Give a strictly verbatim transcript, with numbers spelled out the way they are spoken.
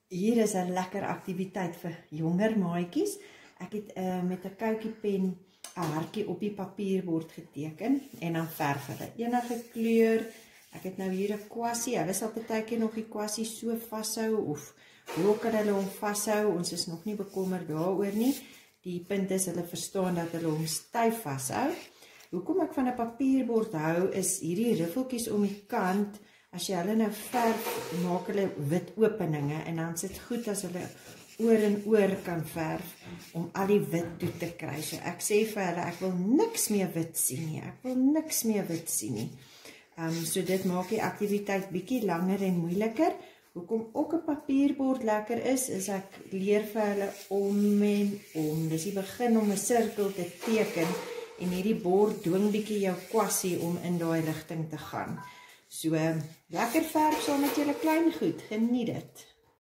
Hier is 'n lekker aktiwiteit vir jonger maatjies. Ek het uh, met 'n koutjiepen 'n hartjie op die papierbord geteken en dan verf hulle enige kleur. Ek het nou hier 'n kwassie. Hulle sal partykeer nog die kwassie so vashou of hoe kan hulle hom vashou? Ons is nog nie bekommerd daaroor nie. Die punt is hulle verstaan dat hulle hom styf vashou. Hoekom ek van 'n papierbord hou is hierdie riffeltjies om die kant. As jy hulle nou verf, maak hulle wit openinge en dan sit goed as hulle oor en oor kan verf om al die wit toe te kry. So ek sê vir hulle, ek wil niks meer wit sien nie. Ek wil niks meer wit sien nie. Um, so dit maak die aktiwiteit bietjie langer en moeiliker. Hoekom ook 'n papierbord lekker is, is ek leer vir hulle om en om. Dis die begin om 'n sirkel te teken en hierdie bord dwing bietjie jou kwassie om in daai rigting te gaan. So, lekker verf saam met julle klein goed, geniet dit.